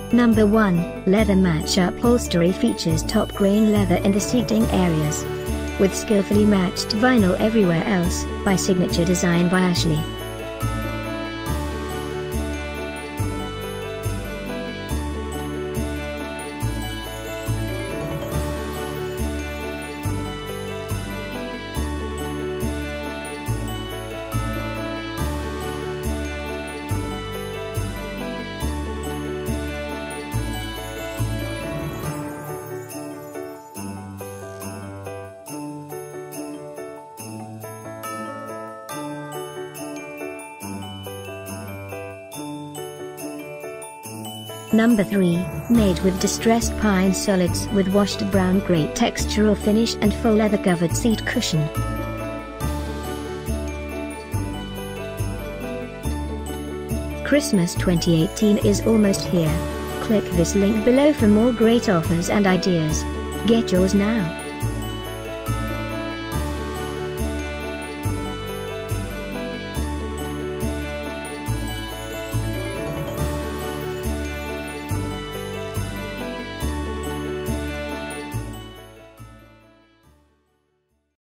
Number 1, leather match upholstery features top grain leather in the seating areas, with skillfully matched vinyl everywhere else, by signature design by Ashley. Number 3, made with distressed pine solids with washed brown great textural finish and full leather covered seat cushion. Christmas 2018 is almost here. Click this link below for more great offers and ideas. Get yours now.